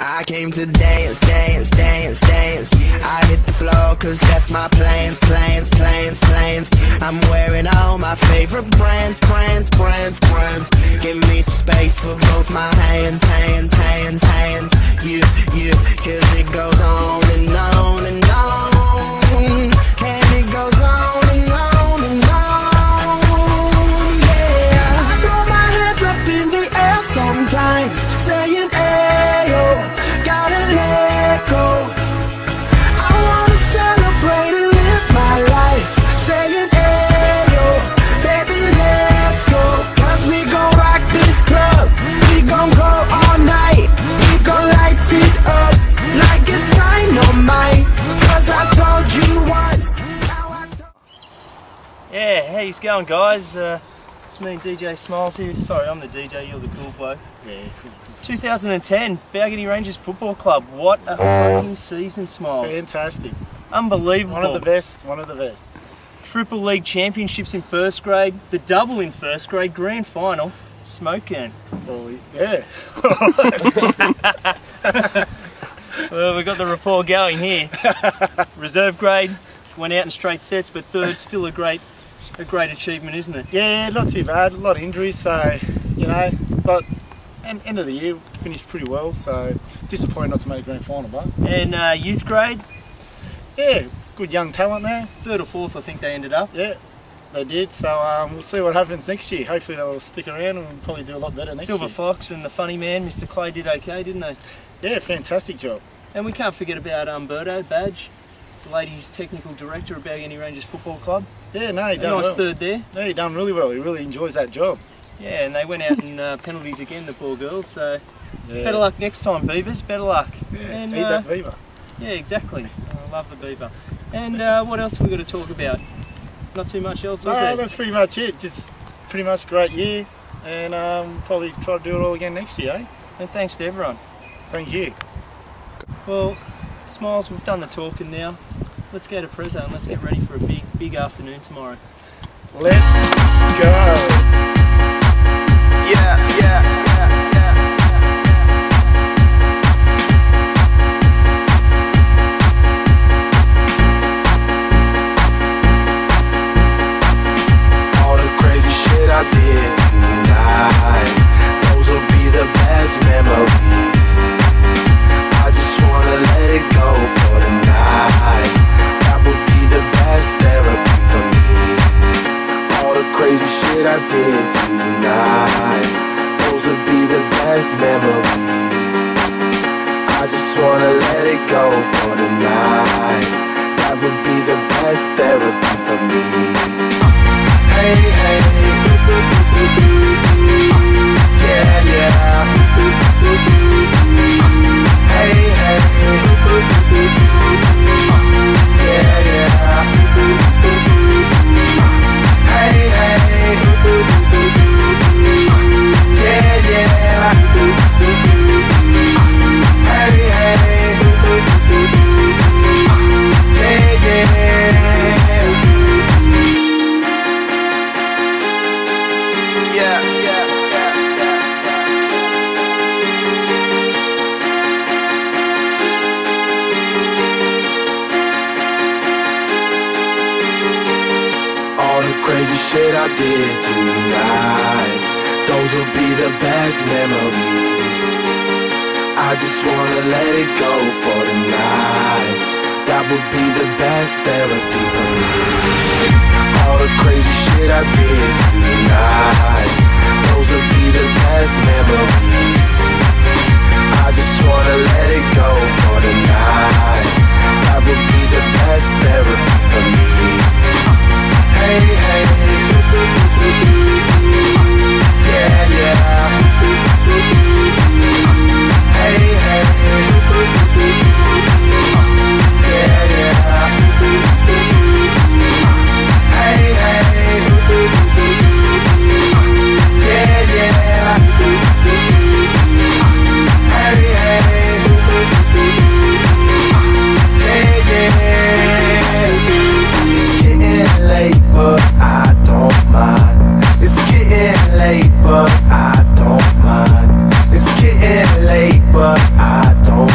I came to dance, dance, dance, dance. I hit the floor cause that's my plans, plans, plans, plans. I'm wearing all my favorite brands, brands, brands, brands. Give me some space for both my hands, hands, hands, hands. You, cause it goes on and on and on. And it goes on and on and on. Yeah, I throw my hands up in the air sometimes, saying ayo. Gotta let go. I wanna celebrate and live my life, saying ayo, baby let's go. Cause we gon' rock this club, we gon' go all night, we gon' light it up like it's dynamite. Cause I told you once, now I Yeah, how you going guys? It's me and DJ Smiles here. Sorry, I'm the DJ, you're the cool bloke. Yeah, cool. 2010, Bally Rangers Football Club. What a fucking season, Smiles. Fantastic. Unbelievable. One of the best, one of the best. Triple League Championships in first grade, the double in first grade, grand final, smoking. Well, yeah. Well, we've got the rapport going here. Reserve grade, went out in straight sets, but third, still a great achievement, isn't it? Yeah, not too bad. A lot of injuries, so, you know, but end of the year finished pretty well, so disappointed not to make grand final, but. And youth grade? Yeah, good young talent there. Third or fourth, I think they ended up. Yeah, they did, so we'll see what happens next year. Hopefully they'll stick around and we'll probably do a lot better next year. Silver Fox and the funny man, Mr. Clay, did okay, didn't they? Yeah, fantastic job. And we can't forget about Berto Badge, the ladies' technical director of Bally Rangers Football Club. Yeah, no, he done nice well. Third there. No, he done really well. He really enjoys that job. Yeah, and they went out in penalties again, the poor girls, so Yeah. better luck next time, Beavers, better luck. Yeah, And, eat that beaver. Yeah, exactly. I love the beaver. And what else have we got to talk about? Not too much else, is No, there? that's pretty much it. Just pretty much a great year, and probably try to do it all again next year, eh? And thanks to everyone. Thank you. Well, Smiles, we've done the talking now. Let's go to Prezzo and let's get ready for a big afternoon tomorrow. Let's go. yeah. All the crazy shit I did tonight, those will be the best memories. I just wanna let it go for the night. That would be the best therapy for me. All the crazy shit I did tonight, those would be the best memories. I just wanna let it go for the night. That would be the best therapy for me. Hey, hey, yeah, yeah. Hey, hey, yeah, yeah. Hey, hey, yeah, yeah. Hey, hey, yeah, yeah. All the crazy shit I did tonight, those will be the best memories. I just wanna let it go for the night. That would be the best therapy for me. All the crazy shit I did tonight, those will be the best memories. I just wanna let it go for the night. That would be the best therapy for me. Hey, hey, yeah, yeah. Hey, hey, yeah, yeah. Hey, hey, yeah, yeah. Hey, hey, yeah, yeah. It's getting late, but I don't mind. It's getting late, but I don't mind. It's getting late, but I don't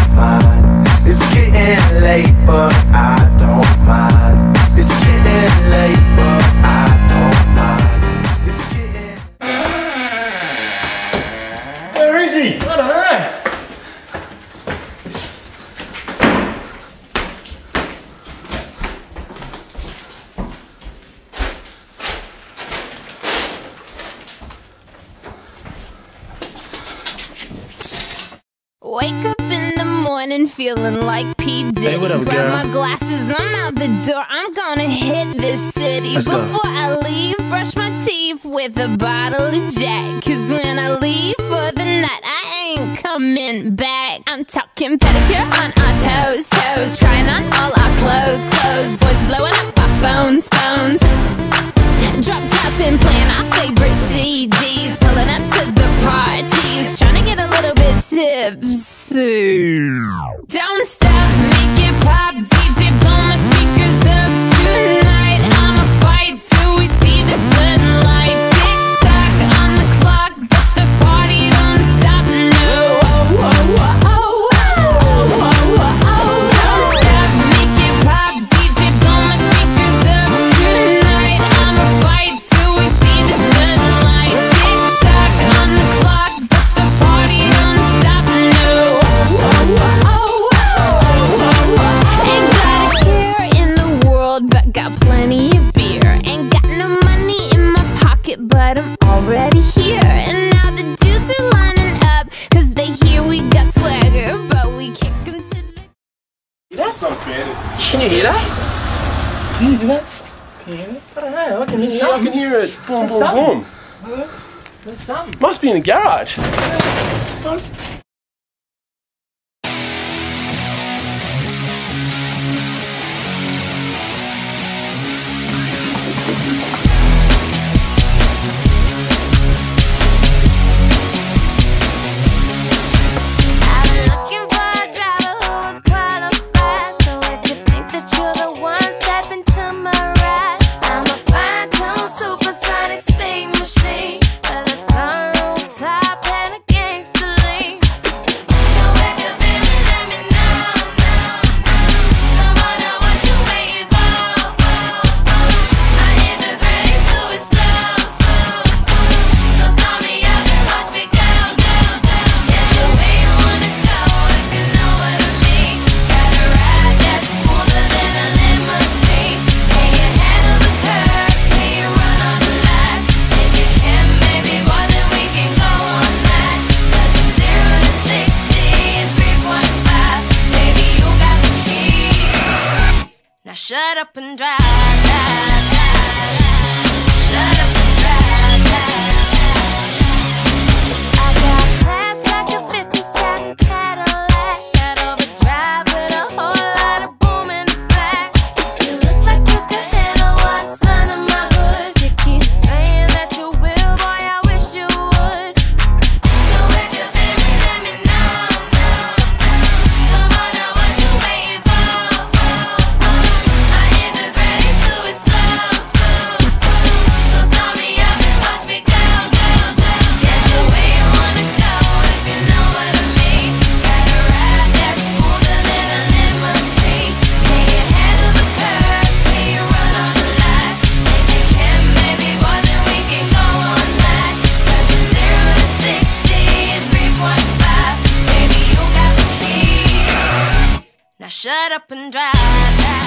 Wake up in the morning feeling like P. Diddy. Hey, what up, Grab girl? my glasses, I'm out the door. I'm gonna hit this city. Let's go. Before I leave, brush my teeth with a bottle of Jack. Cause when I leave for the night, I ain't coming back. I'm talking pedicure on our toes, toes. Trying on all our clothes, clothes. Boys blowing up our phones, phones. Drop top and playing our favorite CDs. Pulling up to the parties, trying to get a little bit tipsy. Don't stop, make it pop, DJ blow my speakers up tonight. I'ma fight till we see the sunlight. Tick tock on the clock, but the party don't stop. No, oh, oh, oh, oh, oh, oh, oh, oh. Don't stop, make it pop, DJ blow my speakers up tonight. I'ma fight till we see the sunlight. Tick tock on the clock, but the party don't stop. No, oh, oh, oh, oh, oh. Ain't got a care in the world, but got plenty of beer. Ain't got no money in my pocket, but I'm already here. And now the dudes are lining up, cause they hear we got swagger, but we kick 'em to the... That's not bad. Can you hear that? Can you hear that? Can you hear that? I don't know, I can hear Yeah, I something. can hear it. Boom, boom, something. boom. There's something. Must be in the garage. I've been looking for a driver who was qualified. So if you think that you're the one, step into my ride. I'm a fine-tuned supersonic speed machine with a sunroof top and a gangster lean. So if you feel me, let me know. Come on now, what you waiting for? My engine's ready to explode. So start me up and watch me go, go, go. Get you where you wanna go, if you know what I mean. Got a ride that's smoother than a limousine. Can you handle the curves? Can you run all the lights? If you can, maybe boy, then we can go all night. 'Cause it's 0 to 60 in 3.5. Baby, you got the keys. Now shut up and drive, drive, drive, drive. Shut up and drive, drive, drive. I got class like a 57 Cadillac. Got overdrive with a whole lot of boom in the back. You look like you could handle what's under my hood. You keep saying that you will, boy, I wish you would. So if you feel me, let me know. Come on now, what you waiting for? My engine's ready to explode. So start me up and watch me go, go, go. Get you where you wanna go, if you know what I mean. Got a ride that's smoother than a limousine. Can you handle the curves? Can you run all the lights? If you can, maybe boy, then we can go all night. 'Cause it's 0 to 60 in 3.5. Baby, you got the keys. Now shut up and drive, drive.